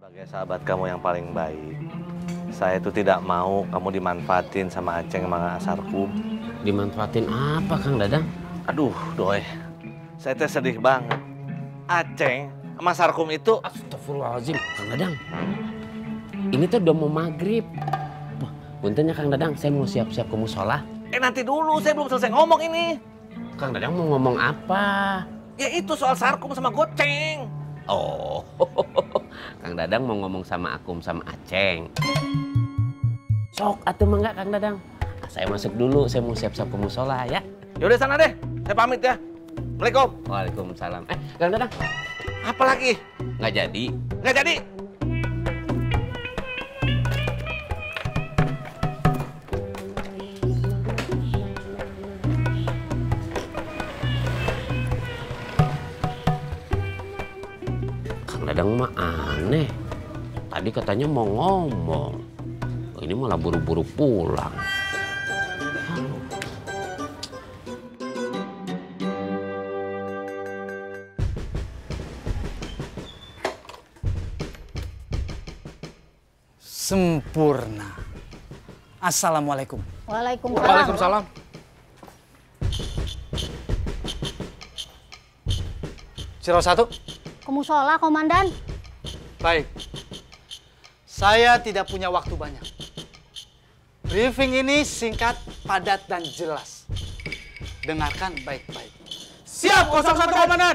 Sebagai sahabat kamu yang paling baik, saya itu tidak mau kamu dimanfaatin sama Aceng sama Asarkum. Dimanfaatin apa, Kang Dadang? Aduh, Doi. Saya teh sedih banget. Aceng sama Asarkum itu... Astagfirullahaladzim, Kang Dadang. Ini tuh udah mau maghrib. Puntennya Kang Dadang, saya mau siap-siap ke musola. Nanti dulu, saya belum selesai ngomong ini. Kang Dadang mau ngomong apa? Ya itu soal Sarkum sama Goceng. Oh, Kang Dadang mau ngomong sama Akum sama Aceng. Sok, atuh mangga Kang Dadang. Saya masuk dulu, saya mau siap-siap ke musola ya. Yaudah sana deh, saya pamit ya. Assalamualaikum. Waalaikumsalam. Kang Dadang. Apa lagi? Nggak jadi. Nggak jadi. Dadang mah aneh. Tadi katanya mau ngomong. Ini malah buru-buru pulang. Sempurna. Assalamualaikum. Waalaikumsalam. Waalaikumsalam. Ciraos 1. Ke musola, Komandan. Baik. Saya tidak punya waktu banyak. Briefing ini singkat, padat, dan jelas. Dengarkan baik-baik. Siap, 01 Komandan.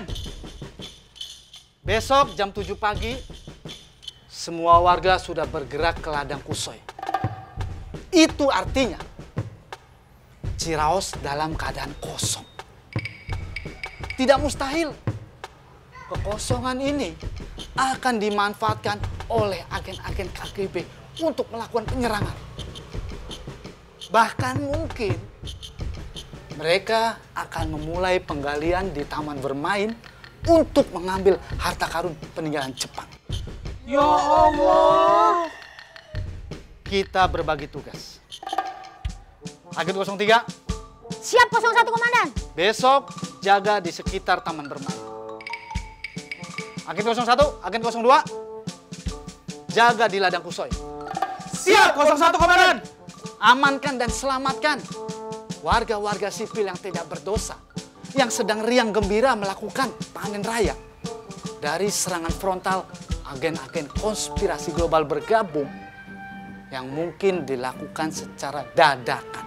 Besok jam 7 pagi, semua warga sudah bergerak ke ladang Kusoy. Itu artinya Ciraos dalam keadaan kosong. Tidak mustahil kekosongan ini akan dimanfaatkan oleh agen-agen KGB untuk melakukan penyerangan. Bahkan mungkin mereka akan memulai penggalian di taman bermain untuk mengambil harta karun peninggalan Jepang. Ya Allah. Kita berbagi tugas. Agen 03, Siap, 01 Komandan. besok jaga di sekitar taman bermain. Agen 01, Agen 02, jaga di ladang Kusoy. Siap, 01 Komandan. Amankan dan selamatkan warga-warga sipil yang tidak berdosa, yang sedang riang gembira melakukan panen raya dari serangan frontal agen-agen konspirasi global bergabung yang mungkin dilakukan secara dadakan.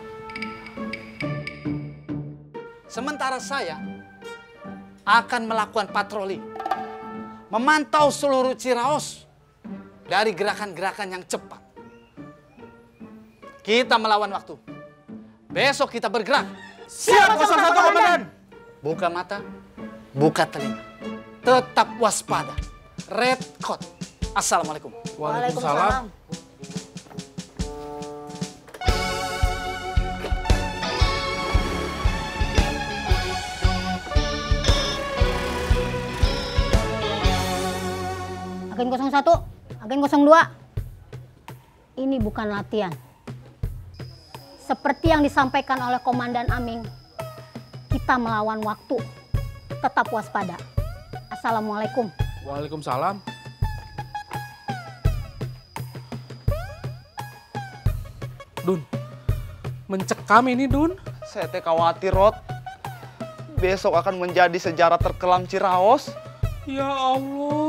Sementara saya akan melakukan patroli, memantau seluruh Ciraos dari gerakan-gerakan yang cepat. Kita melawan waktu. Besok kita bergerak. Siap, 01 Komandan. Buka mata, buka telinga. Tetap waspada. Red Code. Assalamualaikum. Waalaikumsalam. Agen 01, Agen 02. Ini bukan latihan. Seperti yang disampaikan oleh Komandan Aming, kita melawan waktu. Tetap waspada. Assalamualaikum. Waalaikumsalam. Dun, mencekam ini Dun. Saya teh khawatir, Rod. Besok akan menjadi sejarah terkelam Ciraos. Ya Allah.